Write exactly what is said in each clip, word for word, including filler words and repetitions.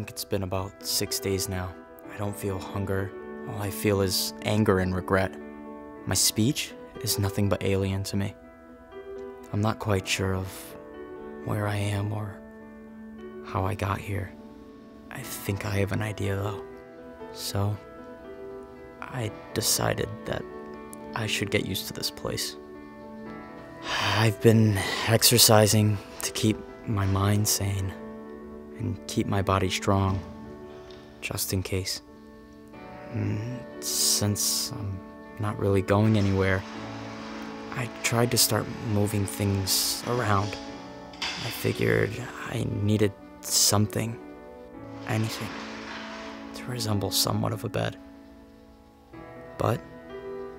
think it's been about six days now. I don't feel hunger. All I feel is anger and regret. My speech is nothing but alien to me. I'm not quite sure of where I am or how I got here. I think I have an idea though. So, I decided that I should get used to this place. I've been exercising to keep my mind sane and keep my body strong, just in case. And since I'm not really going anywhere, I tried to start moving things around. I figured I needed something, anything, to resemble somewhat of a bed. But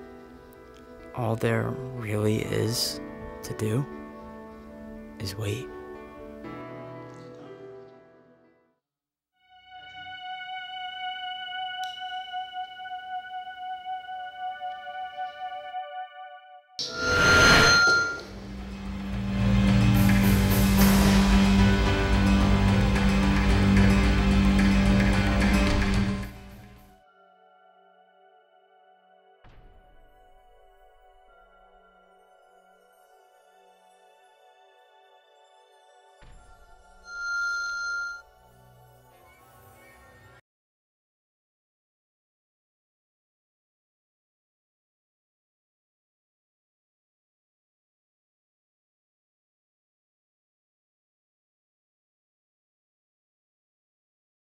all there really is to do is wait.